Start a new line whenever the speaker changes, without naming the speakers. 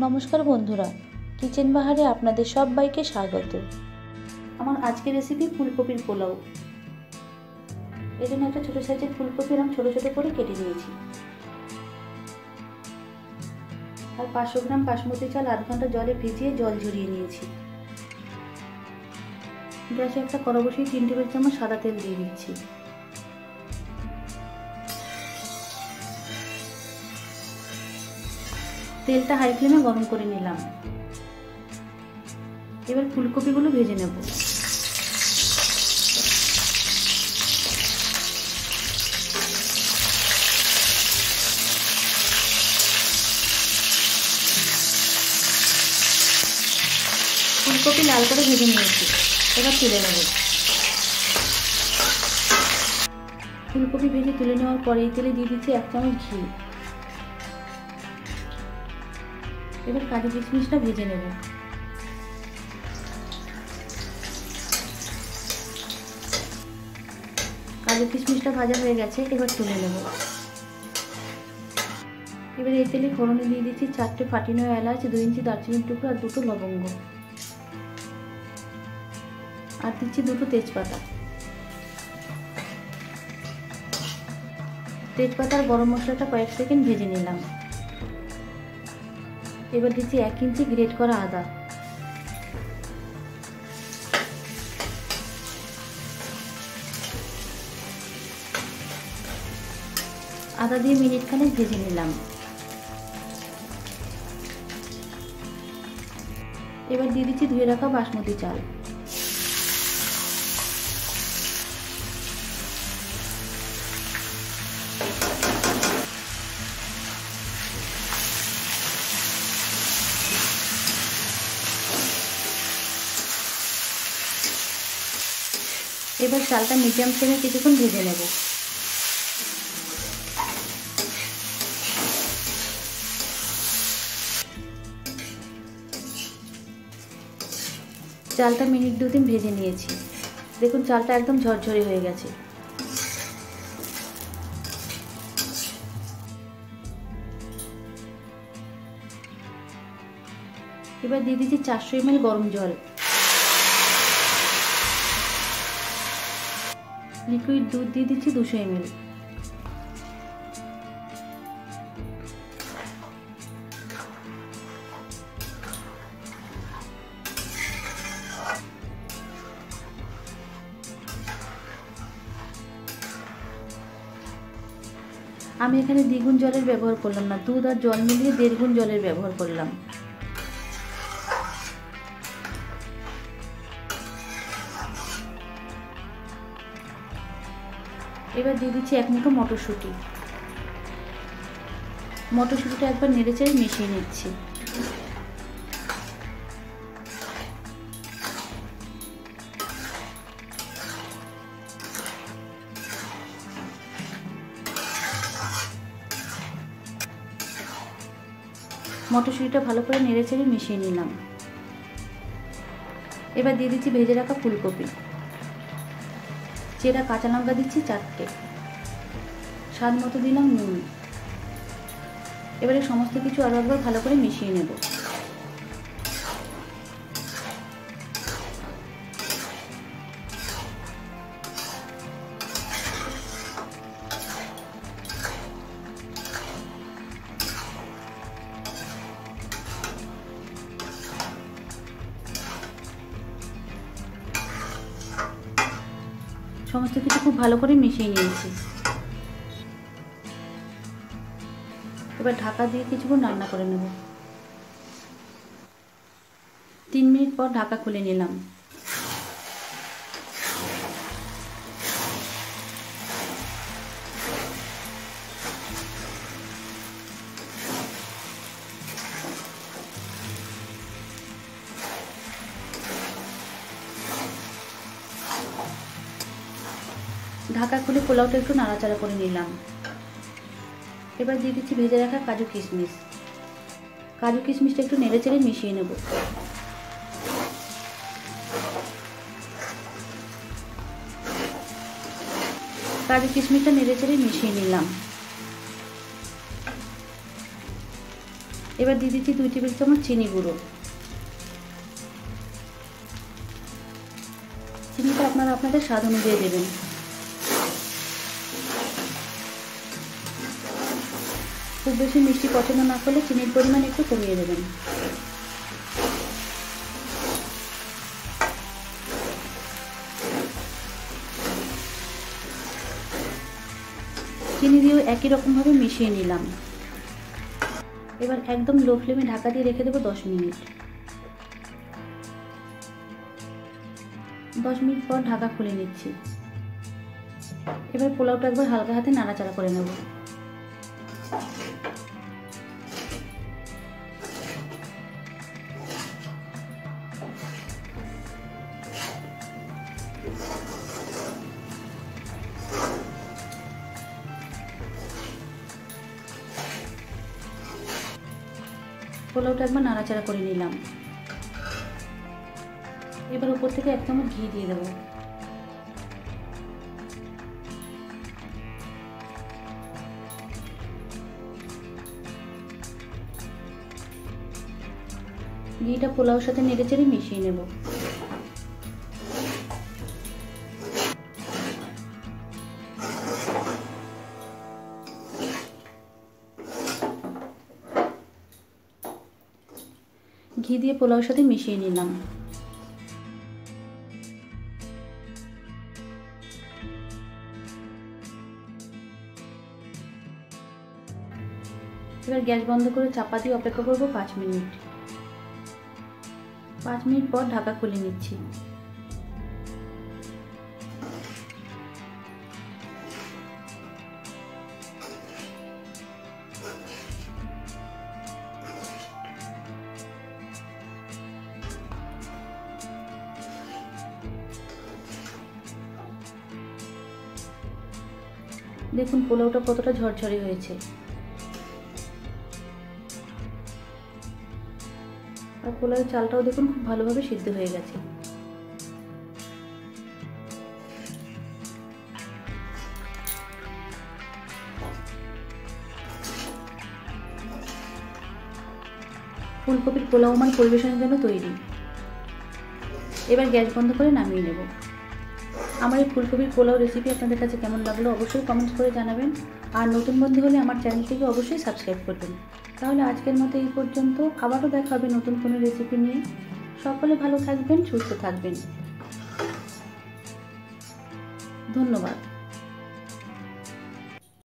নমস্কার বন্ধুরা, কিচেন বাহারে আপনাদের সবাইকে স্বাগত। আমার আজকের রেসিপি ফুলকপির পোলাও। এই জন্য একটা ছোটো সাইজের ফুলকপি আমি ছোটো ছোটো করে কেটে নিয়েছি। আর 500 গ্রাম বাসমতি চাল আধ ঘন্টা জলে ভিজিয়ে জল ঝরিয়ে নিয়েছি। গ্যাসে একটা কড়া বসিয়ে 3 টেবিল চামচ সাদা তেল দিয়ে দিচ্ছি। তেলটা হাই ফ্লেমে গরম করে নিলাম। এবার ফুলকপিগুলো ভেজে নেব। ফুলকপি লাল করে ভেজে নিয়েছি, এবার তুলে নেব। ফুলকপি ভেজে তুলে নেওয়ার পরে এই তেলে দিয়ে দিচ্ছি 1 চামচ ঘি। এবার কাজু কিশমিশটা ভেজে নেব। কাজু কিশমিশটা ভাজা হয়ে গেছে, এবার তুলে নেব। এবার এই তেলে ফোড়নে দিয়ে দিচ্ছি 4টে ফাটিনো এলাচ, 2 ইঞ্চি দারচিনির টুকরো আর 2টো লবঙ্গ, আর দিচ্ছি 2টো তেজপাতা। তেজপাতা আর গরম মশলাটা কয়েক সেকেন্ড ভেজে নিলাম। এবার দিচ্ছি 1 ইঞ্চি গ্রেট করা আদা। আদা দিয়ে মিনিট খানেক ভেজে নিলাম। এবার দিয়ে দিচ্ছি ধুয়ে রাখা বাসমতি চাল। এবার চালটা মিডিয়াম ফ্লেমে কিছুক্ষণ ভেজে নেব। চালটা মিনিট 2-3 ভেজে নিয়েছি। দেখুন চালটা একদম ঝরঝরে হয়ে গেছে। এবার দিয়ে দিচ্ছি 400 ml গরম জল। লিকুইড দুধ দিয়ে দিচ্ছি 200 ml। আমি এখানে দ্বিগুণ জলের ব্যবহার করলাম না, দুধ আর জল মিলিয়ে 1.5 গুণ জলের ব্যবহার করলাম। এবার দিয়ে দিচ্ছি 1 মুঠো মটরশুঁটি। মটরশুঁটিটা একবার নেড়েচেড়ে মিশিয়ে নিচ্ছি। মটরশুঁটিটা ভালো করে নেড়েচেড়ে মিশিয়ে নিলাম। এবার দিয়ে দিচ্ছি ভেজে রাখা ফুলকপি। চেরা কাঁচা লঙ্কা দিচ্ছি 4টে, স্বাদ মতো দিলাম নুন। এবারে সমস্ত কিছু আরও একবার ভালো করে মিশিয়ে নেব। সমস্ত কিছু খুব ভালো করে মিশিয়ে নিয়েছি। এবার ঢাকা দিয়ে কিছুক্ষণ রান্না করে নেব। 3 মিনিট পর ঢাকা খুলে নিলাম। ঢাকা খুলে পোলাওটা একটু নাড়াচাড়া করে নিলাম। এবার দিয়ে দিচ্ছি ভেজে রাখা কাজু কিশমিশ। কাজু কিশমিশটা একটু নেড়েচেড়ে মিশিয়ে নেব। কাজু কিশমিশটা নেড়েচেড়ে মিশিয়ে নিলাম। এবার দিয়ে দিচ্ছি 2 টেবিল চামচ চিনি গুঁড়ো। চিনিটা আপনারা আপনাদের স্বাদ অনুযায়ী দেবেন। খুব বেশি মিষ্টি পছন্দ না করলে চিনির পরিমাণ একটু কমিয়ে দেবেন। চিনি দিয়েও একই রকমভাবে মিশিয়ে নিলাম। এবার একদম লো ফ্লেমে ঢাকা দিয়ে রেখে দেবো 10 মিনিট। 10 মিনিট পর ঢাকা খুলে নিচ্ছি। এবার পোলাওটা একবার হালকা হাতে নাড়াচাড়া করে নেব। পোলাওটা একবার নাড়াচাড়া করে নিলাম। এবার উপর থেকে 1 চামচ ঘি দিয়ে দেবো। ঘিটা পোলাওর সাথে নেড়েচেড়ে মিশিয়ে নেব। ঘি দিয়ে পোলাওর সাথে মিশিয়ে নিলাম। এবার গ্যাস বন্ধ করে চাপা দিয়ে অপেক্ষা করব 5 মিনিট। 5 মিনিট পর ঢাকা খুলে নিচ্ছি। দেখুন পোলাওটা কতটা ঝরঝরে হয়েছে। আর পোলাওয়ের চালটাও দেখুন খুব ভালোভাবে সিদ্ধ হয়ে গেছে। ফুলকপির পোলাও আমার পরিবেশনের জন্য তৈরি। এবার গ্যাস বন্ধ করে নামিয়ে নেব। আমার এই ফুলকপির পোলাও রেসিপি আপনাদের কাছে কেমন লাগলো অবশ্যই কমেন্টস করে জানাবেন। আর নতুন বন্ধু হলে আমার চ্যানেলটিকে অবশ্যই সাবস্ক্রাইব করবেন। তাহলে আজকের মতো এই পর্যন্ত। আবারও দেখা হবে নতুন কোনো রেসিপি নিয়ে। সকলে ভালো থাকবেন, সুস্থ থাকবেন। ধন্যবাদ।